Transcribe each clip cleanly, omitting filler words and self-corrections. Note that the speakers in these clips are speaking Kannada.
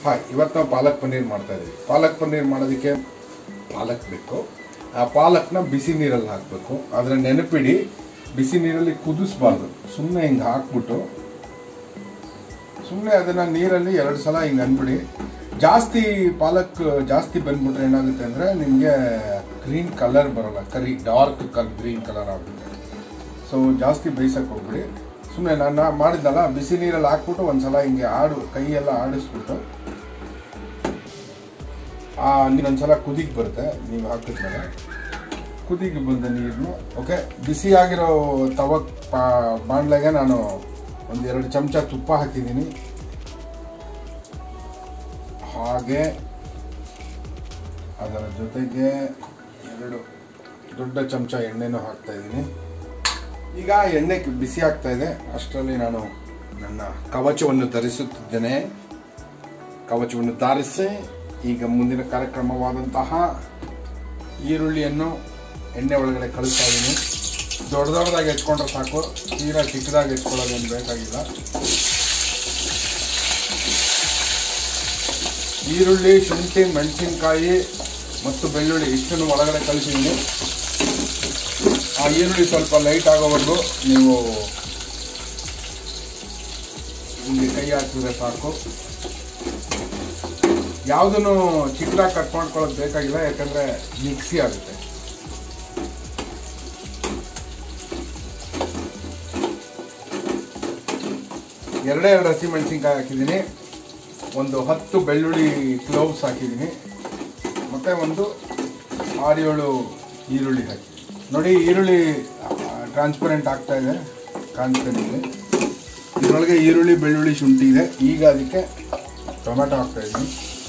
ಹಾಯ್, ಇವತ್ತು ನಾವು ಪಾಲಕ್ ಪನ್ನೀರ್ ಮಾಡ್ತಾ ಇದ್ದೀವಿ. ಪಾಲಕ್ ಪನ್ನೀರ್ ಮಾಡೋದಕ್ಕೆ ಪಾಲಕ್ ಬೇಕು. ಆ ಪಾಲಕ್ನ ಬಿಸಿ ನೀರಲ್ಲಿ ಹಾಕಬೇಕು. ಆದರೆ ನೆನಪಿಡಿ, ಬಿಸಿ ನೀರಲ್ಲಿ ಕುದಿಸ್ಬಾರ್ದು. ಸುಮ್ಮನೆ ಹಿಂಗೆ ಹಾಕ್ಬಿಟ್ಟು ಸುಮ್ಮನೆ ಅದನ್ನು ನೀರಲ್ಲಿ 2 ಸಲ ಹಿಂಗೆ ಅಂದ್ಬಿಡಿ. ಜಾಸ್ತಿ ಪಾಲಕ್ ಜಾಸ್ತಿ ಬಂದ್ಬಿಟ್ರೆ ಏನಾಗುತ್ತೆ ಅಂದರೆ ನಿಮಗೆ ಗ್ರೀನ್ ಕಲರ್ ಬರೋಲ್ಲ, ಡಾರ್ಕ್ ಗ್ರೀನ್ ಕಲರ್ ಆಗುತ್ತೆ. ಸೊ ಜಾಸ್ತಿ ಬೇಯಿಸೋಕೆ ಹೋಗ್ಬಿಡಿ. ಸುಮ್ಮನೆ ನಾನು ಮಾಡಿದ್ನಲ್ಲ, ಬಿಸಿ ನೀರಲ್ಲಿ ಹಾಕ್ಬಿಟ್ಟು ಒಂದು ಸಲ ಹಿಂಗೆ ಕೈಯೆಲ್ಲ ಆಡಿಸ್ಬಿಟ್ಟು ಇನ್ನೊಂದ್ಸಲ ಕುದಿಗೆ ಬರುತ್ತೆ. ನೀವು ಹಾಕಿದ್ಮೇಲೆ ಕುದಿಗೆ ಬಂದ ನೀರನ್ನು ಓಕೆ, ಬಿಸಿಯಾಗಿರೋ ಬಾಣಲೆಗೆ ನಾನು 1-2 ಚಮಚ ತುಪ್ಪ ಹಾಕಿದ್ದೀನಿ. ಹಾಗೆ ಅದರ ಜೊತೆಗೆ 2 ದೊಡ್ಡ ಚಮಚ ಎಣ್ಣೆನೂ ಹಾಕ್ತಾ ಇದ್ದೀನಿ. ಈಗ ಎಣ್ಣೆ ಬಿಸಿ ಆಗ್ತಾ ಇದೆ. ಅಷ್ಟರಲ್ಲಿ ನಾನು ನನ್ನ ಕವಚವನ್ನು ಧರಿಸುತ್ತಿದ್ದೇನೆ. ಕವಚವನ್ನು ಧರಿಸಿ ಈಗ ಮುಂದಿನ ಕಾರ್ಯಕ್ರಮವಾದಂತಹ ಈರುಳ್ಳಿಯನ್ನು ಎಣ್ಣೆ ಒಳಗಡೆ ಕಳಿಸ್ತಾ ಇದ್ದೀನಿ. ದೊಡ್ಡದಾಗಿ ಹೆಚ್ಕೊಂಡ್ರೆ ಸಾಕು, ತೀರಾ ಚಿಕ್ಕದಾಗಿ ಹೆಚ್ಕೊಳ್ಳೋದೇನು ಬೇಕಾಗಿಲ್ಲ. ಈರುಳ್ಳಿ, ಶುಂಠಿ, ಮೆಣಸಿನ್ಕಾಯಿ ಮತ್ತು ಬೆಳ್ಳುಳ್ಳಿ ಇಷ್ಟನ್ನು ಒಳಗಡೆ ಕಳಿಸಿದ್ದೀನಿ. ಆ ಈರುಳ್ಳಿ ಸ್ವಲ್ಪ ಲೈಟ್ ಆಗೋವರೆಗೂ ನೀವು ಹಿಂಗೆ ಕೈ ಹಾಕಿದ್ರೆ ಸಾಕು. ಯಾವುದನ್ನು ಚಿಕ್ಕದಾಗಿ ಕಟ್ ಮಾಡ್ಕೊಳ್ಳೋದು ಬೇಕಾಗಿಲ್ಲ, ಯಾಕಂದರೆ ಮಿಕ್ಸಿ ಆಗುತ್ತೆ. ಎರಡೇ 2 ಹಸಿಮೆಣಸಿನ್ಕಾಯಿ ಹಾಕಿದ್ದೀನಿ. ಒಂದು 10 ಬೆಳ್ಳುಳ್ಳಿ ಕ್ಲೋವ್ಸ್ ಹಾಕಿದ್ದೀನಿ. ಮತ್ತು ಒಂದು 6-7 ಈರುಳ್ಳಿ ಹಾಕಿದ್ದೀನಿ. ನೋಡಿ, ಈರುಳ್ಳಿ ಟ್ರಾನ್ಸ್ಪರೆಂಟ್ ಆಗ್ತಾ ಇದೆ, ಕಾಣಿಸ್ತಾ ಇದೆ. ಇದರೊಳಗೆ ಈರುಳ್ಳಿ, ಬೆಳ್ಳುಳ್ಳಿ, ಶುಂಠಿ ಇದೆ. ಈಗ ಅದಕ್ಕೆ ಟೊಮೆಟೊ ಹಾಕ್ತಾ ಇದ್ದೀನಿ.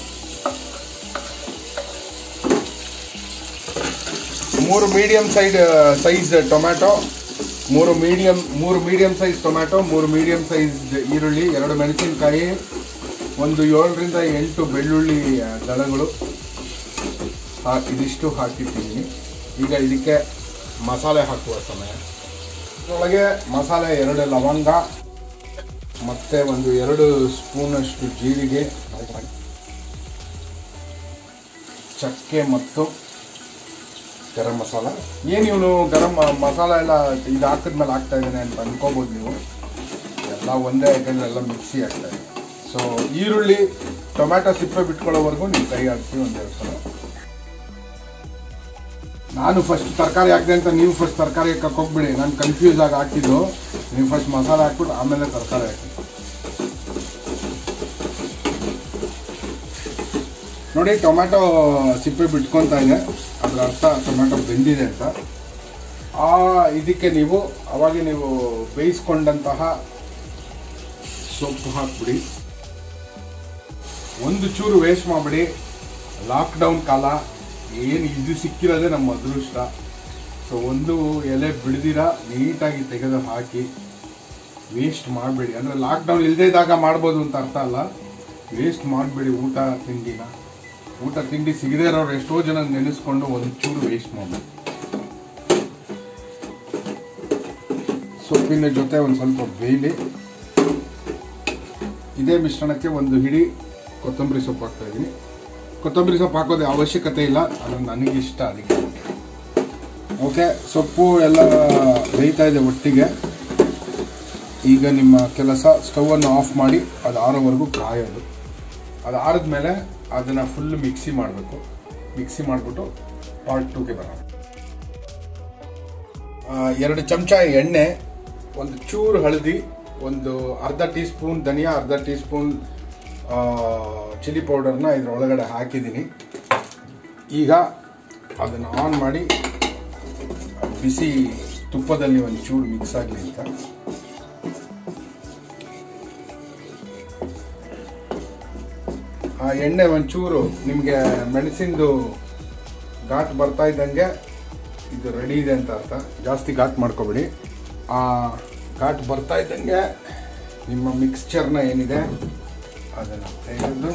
3 medium size tomato, 3 medium size tomato, 3 medium size ಈರುಳ್ಳಿ, 2 ಮೆಣಸಿನ್ಕಾಯಿ, ಒಂದು 7ರಿಂದ 8 ಬೆಳ್ಳುಳ್ಳಿ ದಳಗಳು ಇದಿಷ್ಟು ಹಾಕಿಟ್ಟಿದ್ದೀನಿ. ಈಗ ಇದಕ್ಕೆ ಮಸಾಲೆ ಹಾಕುವ ಸಮಯ. ಇದರೊಳಗೆ ಮಸಾಲೆ 2 ಲವಂಗ ಮತ್ತು ಒಂದು 2 ಸ್ಪೂನಷ್ಟು ಜೀರಿಗೆ, ಚಕ್ಕೆ ಮತ್ತು ಗರಂ ಮಸಾಲ. ಏನು ಇವನು ಗರಂ ಮಸಾಲ ಎಲ್ಲ ಇದು ಹಾಕಿದ್ಮೇಲೆ ಹಾಕ್ತಾ ಇದ್ದಾನೆ ಅಂತ ಅನ್ಕೋಬೋದು ನೀವು. ಎಲ್ಲ ಒಂದೇ, ಯಾಕಂದರೆ ಎಲ್ಲ ಮಿಕ್ಸಿ ಆಗ್ತಾ ಇದೆ. ಸೊ ಈರುಳ್ಳಿ ಟೊಮ್ಯಾಟೊ ಸಿಪ್ಪೆ ಬಿಟ್ಕೊಳ್ಳೋವರೆಗೂ ನೀವು ಕೈ ಹಾಕ್ತೀವಿ 1-2 ಸಲ. ನಾನು ಫಸ್ಟ್ ತರಕಾರಿ ಹಾಕಿದೆ ಅಂತ ನೀವು ಫಸ್ಟ್ ತರಕಾರಿ ಹಾಕಕ್ಕೆ ಹೋಗ್ಬಿಡಿ. ನಾನು ಕನ್ಫ್ಯೂಸ್ ಆಗಿ ಹಾಕಿದ್ದು. ನೀವು ಫಸ್ಟ್ ಮಸಾಲೆ ಹಾಕ್ಬಿಟ್ಟು ಆಮೇಲೆ ತರಕಾರಿ ಹಾಕಿ. ನೋಡಿ, ಟೊಮ್ಯಾಟೊ ಸಿಪ್ಪೆ ಬಿಟ್ಕೊತಾ ಇದೆ, ಅದರ ಅರ್ಥ ಟೊಮ್ಯಾಟೊ ಬೆಂದಿದೆ ಅಂತ. ಇದಕ್ಕೆ ನೀವು ಬೇಯಿಸ್ಕೊಂಡಂತಹ ಸೊಪ್ಪು ಹಾಕ್ಬಿಡಿ. ಒಂದು ಚೂರು ವೇಸ್ಟ್ ಮಾಡಿಬಿಡಿ. ಲಾಕ್ಡೌನ್ ಕಾಲ, ಏನು ಇದು ಸಿಕ್ಕಿರೋದೇ ನಮ್ಮ ಅದೃಷ್ಟ. ಸೊ ಒಂದು ಎಲೆ ಬಿಡ್ದಿರ ನೀಟಾಗಿ ತೆಗೆದು ಹಾಕಿ, ವೇಸ್ಟ್ ಮಾಡಬೇಡಿ. ಅಂದರೆ ಲಾಕ್ಡೌನ್ ಇಲ್ಲದೇ ಇದ್ದಾಗ ಮಾಡ್ಬೋದು ಅಂತ ಅರ್ಥ ಅಲ್ಲ. ವೇಸ್ಟ್ ಮಾಡಬೇಡಿ ಊಟ ತಿಂಡಿ ಸಿಗದೇ ಇರೋರು ಎಷ್ಟೋ ಜನ ನೆನೆಸ್ಕೊಂಡು ಒಂಚೂರು ವೇಸ್ಟ್ ಮಾಡಬೇಕು. ಸೊಪ್ಪಿನ ಜೊತೆ ಒಂದು ಸ್ವಲ್ಪ ಬೇಯಲಿ. ಇದೇ ಮಿಶ್ರಣಕ್ಕೆ ಒಂದು ಹಿಡಿ ಕೊತ್ತಂಬರಿ ಸೊಪ್ಪು ಹಾಕ್ತಾ ಇದ್ದೀನಿ. ಕೊತ್ತಂಬರಿ ಸೊಪ್ಪು ಹಾಕೋದು ಅವಶ್ಯಕತೆ ಇಲ್ಲ, ಅದು ನನಗಿಷ್ಟ, ಅದಕ್ಕೆ. ಓಕೆ, ಸೊಪ್ಪು ಎಲ್ಲ ಬೇಯ್ತಾ ಇದೆ ಒಟ್ಟಿಗೆ. ಈಗ ನಿಮ್ಮ ಕೆಲಸ ಸ್ಟವನ್ನು ಆಫ್ ಮಾಡಿ ಅದು ಆರೋವರೆಗೂ ಕಾಯೋದು. ಅದು ಆರಿದ್ಮೇಲೆ ಅದನ್ನು ಫುಲ್ ಮಿಕ್ಸಿ ಮಾಡಬೇಕು. ಮಿಕ್ಸಿ ಮಾಡಿಬಿಟ್ಟು ಪಾರ್ಟ್ 2ಗೆ ಬರೋಣ. 2 ಚಮಚ ಎಣ್ಣೆ, ಒಂದು ಚೂರು ಹಳದಿ, ಒಂದು ಅರ್ಧ ಟೀ ಸ್ಪೂನ್ ಧನಿಯಾ, ಅರ್ಧ ಟೀ ಸ್ಪೂನ್ ಚಿಲ್ಲಿ ಪೌಡರ್ನ ಇದರೊಳಗಡೆ ಹಾಕಿದ್ದೀನಿ. ಈಗ ಅದನ್ನು ಆನ್ ಮಾಡಿ ಬಿಸಿ ತುಪ್ಪದಲ್ಲಿ ಒಂದು ಚೂರು ಮಿಕ್ಸ್ ಆಗಲಿ ಅಂತ. ಆ ಎಣ್ಣೆ ಒಂಚೂರು ನಿಮಗೆ ಮೆಣಸಿಂದು ಘಾಟ್ ಬರ್ತಾ ಇದ್ದಂಗೆ ಇದು ರೆಡಿ ಇದೆ ಅಂತ ಅರ್ಥ. ಜಾಸ್ತಿ ಘಾಟ್ ಮಾಡ್ಕೊಬೇಡಿ. ಆ ಘಾಟ್ ಬರ್ತಾ ಇದ್ದಂಗೆ ನಿಮ್ಮ ಮಿಕ್ಸ್ಚರ್ನ ಏನಿದೆ ಅದನ್ನು ತೆಗೆದು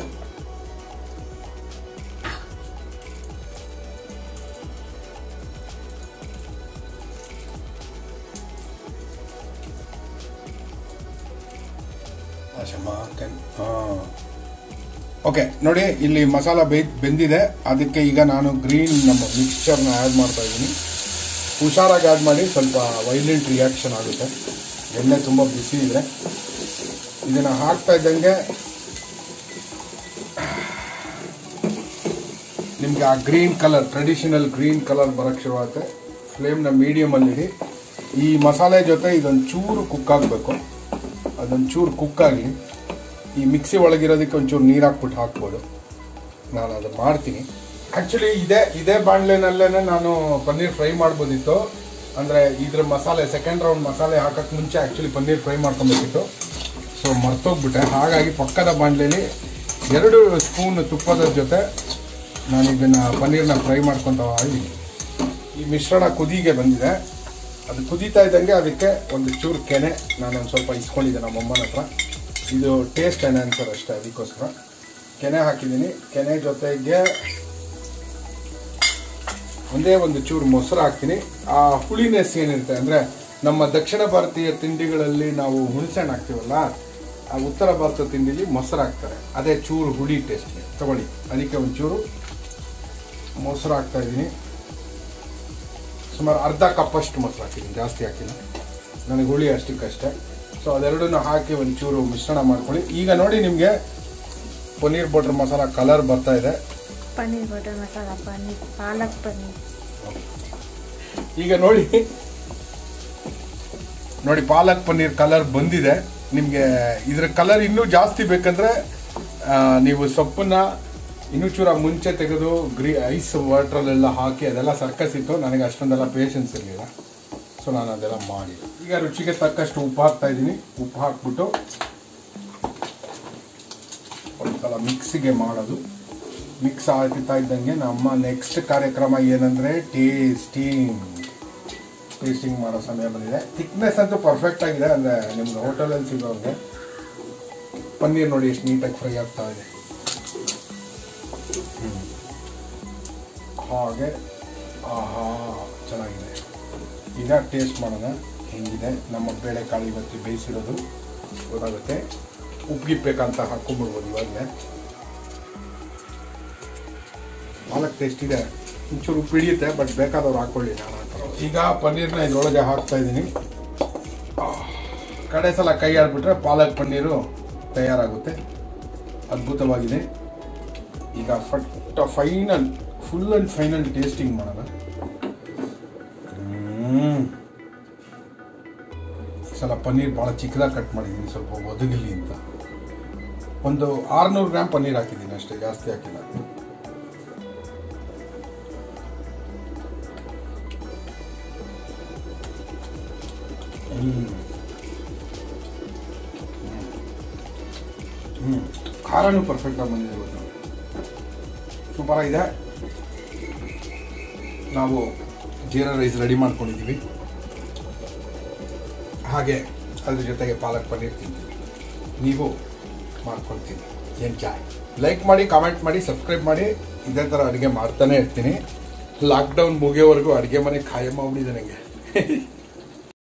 ಓಕೆ ನೋಡಿ, ಇಲ್ಲಿ ಮಸಾಲ ಬೆಂದಿದೆ. ಅದಕ್ಕೆ ಈಗ ನಾನು ಗ್ರೀನ್ ನಮ್ಮ ಮಿಕ್ಸ್ಚರ್ನ ಆ್ಯಡ್ ಮಾಡ್ತಾ ಇದ್ದೀನಿ. ಹುಷಾರಾಗಿ ಆ್ಯಡ್ ಮಾಡಿ, ಸ್ವಲ್ಪ ವೈಲೆಂಟ್ ರಿಯಾಕ್ಷನ್ ಆಗುತ್ತೆ. ಎಣ್ಣೆ ತುಂಬ ಬಿಸಿ ಇದೆ. ಇದನ್ನು ಹಾಕ್ತಾ ಇದ್ದಂಗೆ ನಿಮಗೆ ಆ green colour, traditional green colour ಬರೋಕ್ಕೆ ಶುರುವಾಗುತ್ತೆ. ಫ್ಲೇಮ್ನ ಮೀಡಿಯಮಲ್ಲಿಡಿ. ಈ ಮಸಾಲೆ ಜೊತೆ ಇದೊಂದು ಚೂರು ಕುಕ್ ಆಗಬೇಕು. ಅದೊಂದು ಚೂರು ಕುಕ್ ಆಗಲಿ. ಈ ಮಿಕ್ಸಿ ಒಳಗಿರೋದಕ್ಕೆ ಒಂಚೂರು ನೀರು ಹಾಕ್ಬಿಟ್ಟು ಹಾಕ್ಬೋದು. ನಾನು ಅದು ಮಾಡ್ತೀನಿ. ಆ್ಯಕ್ಚುಲಿ ಇದೇ ಬಾಣಲೆನಲ್ಲೇ ನಾನು ಪನ್ನೀರ್ ಫ್ರೈ ಮಾಡ್ಬೋದಿತ್ತು. ಅಂದರೆ ಇದ್ರ ಮಸಾಲೆ, ಸೆಕೆಂಡ್ ರೌಂಡ್ ಮಸಾಲೆ ಹಾಕೋಕ್ಕೆ ಮುಂಚೆ ಆ್ಯಕ್ಚುಲಿ ಪನ್ನೀರ್ ಫ್ರೈ ಮಾಡ್ಕೊಬೇಕಿತ್ತು. ಸೊ ಮರ್ತೋಗ್ಬಿಟ್ಟೆ. ಹಾಗಾಗಿ ಪಕ್ಕದ ಬಾಣಲೆಯಲ್ಲಿ 2 ಸ್ಪೂನ್ ತುಪ್ಪದ ಜೊತೆ ನಾನು ಇದನ್ನು ಪನ್ನೀರ್ನ ಫ್ರೈ ಮಾಡ್ಕೊತಾ ಇದ್ದೀನಿ. ಈ ಮಿಶ್ರಣ ಕುದಿಗೆ ಬಂದಿದೆ. ಅದು ಕುದೀತಾ ಇದ್ದಂಗೆ ಅದಕ್ಕೆ ಒಂದು ಚೂರು ಕೆನೆ ನಾನೊಂದು ಸ್ವಲ್ಪ ಇಸ್ಕೊಂಡಿದ್ದೆ ನಮ್ಮಮ್ಮನ ಹತ್ರ. ಇದು ಟೇಸ್ಟ್ ಎನ್ಹಾನ್ಸರ್ ಅಷ್ಟೇ, ಅದಕ್ಕೋಸ್ಕರ ಕೆನೆ ಹಾಕಿದ್ದೀನಿ. ಕೆನೆ ಜೊತೆಗೆ ಒಂದೇ ಒಂದು ಚೂರು ಮೊಸರು ಹಾಕ್ತೀನಿ. ಆ ಹುಳಿನೆಸ್ ಏನಿರುತ್ತೆ, ಅಂದರೆ ನಮ್ಮ ದಕ್ಷಿಣ ಭಾರತೀಯ ತಿಂಡಿಗಳಲ್ಲಿ ನಾವು ಹುಣಸೆಹಣ್ಣು ಹಾಕ್ತೀವಲ್ಲ, ಆ ಉತ್ತರ ಭಾರತ ತಿಂಡಿಲಿ ಮೊಸರು ಹಾಕ್ತಾರೆ. ಅದೇ ಚೂರು ಹುಳಿ ಟೇಸ್ಟ್ಗೆ ತಗೊಳ್ಳಿ. ಅದಕ್ಕೆ ಒಂಚೂರು ಮೊಸರು ಹಾಕ್ತಾ ಇದ್ದೀನಿ. ಸುಮಾರು ಅರ್ಧ ಕಪ್ಪಷ್ಟು ಮೊಸರು ಹಾಕಿದ್ದೀನಿ, ಜಾಸ್ತಿ ಹಾಕಿಲ್ಲ. ನನಗೆ ಹುಳಿ ಅಷ್ಟಕ್ಕಷ್ಟೇ. ಸೊ ಅದೆರಡನ್ನು ಹಾಕಿ ಒಂಚೂರು ಮಿಶ್ರಣ ಮಾಡ್ಕೊಳ್ಳಿ. ಈಗ ನೋಡಿ, ನಿಮಗೆ ಪನ್ನೀರ್ ಬಟರ್ ಮಸಾಲ ಕಲರ್ ಬರ್ತಾ ಇದೆ. ಪನ್ನೀರ್ ಬಟರ್ ಮಸಾಲ, ಪನ್ನೀರ್ ಪಾಲಕ್ ಪನ್ನೀರ್. ಈಗ ನೋಡಿ ಪಾಲಕ್ ಪನ್ನೀರ್ ಕಲರ್ ಬಂದಿದೆ. ನಿಮಗೆ ಇದರ ಕಲರ್ ಇನ್ನೂ ಜಾಸ್ತಿ ಬೇಕಂದ್ರೆ ನೀವು ಸೊಪ್ಪನ್ನ ಇನ್ನೂ ಚೂರ ಮುಂಚೆ ತೆಗೆದು ಐಸ್ ವಾಟ್ರಲ್ಲೆಲ್ಲ ಹಾಕಿ ಅದೆಲ್ಲ ಸರ್ಕಸ್ ಇತ್ತು. ನನಗೆ ಅಷ್ಟೊಂದೆಲ್ಲ ಪೇಷನ್ಸ್ ಇರಲಿಲ್ಲ. ಸೊ ನಾನು ಅದೆಲ್ಲ ಮಾಡಿ ಈಗ ರುಚಿಗೆ ತಕ್ಕಷ್ಟು ಉಪ್ಪು ಹಾಕ್ತಾ ಇದ್ದೀನಿ. ಉಪ್ಪು ಹಾಕ್ಬಿಟ್ಟು ಒಂದ್ಸಲ ಮಿಕ್ಸಿಗೆ ಮಾಡೋದು. ಮಿಕ್ಸ್ ಆಗ್ತಾ ಇದ್ದಂಗೆ ನಮ್ಮ ನೆಕ್ಸ್ಟ್ ಕಾರ್ಯಕ್ರಮ ಏನಂದರೆ ಟೇಸ್ಟಿಂಗ್ ಮಾಡೋ ಸಮಯ ಬಂದಿದೆ. ಥಿಕ್ನೆಸ್ ಅಂತೂ ಪರ್ಫೆಕ್ಟ್ ಆಗಿದೆ. ಅಂದರೆ ನಿಮ್ಗೆ ಹೋಟೆಲಲ್ಲಿ ಸಿಗೋಂಗೆ. ಪನ್ನೀರ್ ನೋಡಿ ಎಷ್ಟು ನೀಟಾಗಿ ಫ್ರೈ ಆಗ್ತಾ ಇದೆ. ಹಾಗೆ ಆಹಾ, ಚೆನ್ನಾಗಿದೆ. ಈಗ ಟೇಸ್ಟ್ ಮಾಡೋಣ ಹೆಂಗಿದೆ. ನಮ್ಮ ಬೇಳೆಕಾಳು ಇವತ್ತು ಬೇಯಿಸಿರೋದು ಗೊತ್ತಾಗುತ್ತೆ. ಉಪ್ಪಿಗಿಪ್ಪಬೇಕಂತ ಹಾಕ್ಕೊಂಡ್ಬಿಡ್ಬೋದು ಇವಾಗಲೇ. ಪಾಲಕ್ ಟೇಸ್ಟ್ ಇದೆ. ಒಂಚೂರು ಉಪ್ಪು ಹಿಡಿಯುತ್ತೆ, ಬಟ್ ಬೇಕಾದವ್ರು ಹಾಕ್ಕೊಳ್ಳಿ. ನಾನು ಹಾಕೋದು. ಈಗ ಪನ್ನೀರ್ನ ಇದರೊಳಗೆ ಹಾಕ್ತಾ ಇದ್ದೀನಿ. ಕಡೆ ಸಲ ಕೈ ಆಡ್ಬಿಟ್ರೆ ಪಾಲಕ್ ಪನ್ನೀರು ತಯಾರಾಗುತ್ತೆ. ಅದ್ಭುತವಾಗಿದೆ. ಈಗ ಫುಲ್ ಆ್ಯಂಡ್ ಫೈನಲ್ ಟೇಸ್ಟಿಂಗ್ ಮಾಡೋಣ. ಸಲ ಪನ್ನೀರ್ ಭಾಳ ಚಿಕ್ಕದಾಗಿ ಕಟ್ ಮಾಡಿದ್ದೀನಿ, ಸ್ವಲ್ಪ ಒದಗಲಿ ಅಂತ. ಒಂದು 600 ಗ್ರಾಮ್ ಪನ್ನೀರ್ ಹಾಕಿದ್ದೀನಿ ಅಷ್ಟೇ, ಜಾಸ್ತಿ ಹಾಕಿಲ್ಲ. ಖಾರನೂ ಪರ್ಫೆಕ್ಟಾಗಿ ಬಂದಿದೆ. ಇವತ್ತು ಸೂಪರ್ ಆಗಿದೆ. ನಾವು ಜೀರಾ ರೈಸ್ ರೆಡಿ ಮಾಡ್ಕೊಂಡಿದ್ದೀವಿ. ಹಾಗೆ ಅದ್ರ ಜೊತೆಗೆ ಪಾಲಕ್ ಪನ್ನೀರ್ ತಿಂತೀವಿ. ನೀವು ಮಾಡ್ಕೊಳ್ತೀನಿ. ಏನು ಚಾಯ್. ಲೈಕ್ ಮಾಡಿ, ಕಾಮೆಂಟ್ ಮಾಡಿ, ಸಬ್ಸ್ಕ್ರೈಬ್ ಮಾಡಿ. ಇದೇ ಥರ ಅಡುಗೆ ಮಾಡ್ತಾನೆ ಇರ್ತೀನಿ. ಲಾಕ್ಡೌನ್ ಮುಗಿಯೋವರೆಗೂ ಅಡುಗೆ ಮನೆ ಖಾಯಂ ಆಗ್ಬಿಟ್ಟಿದೆ ನನಗೆ.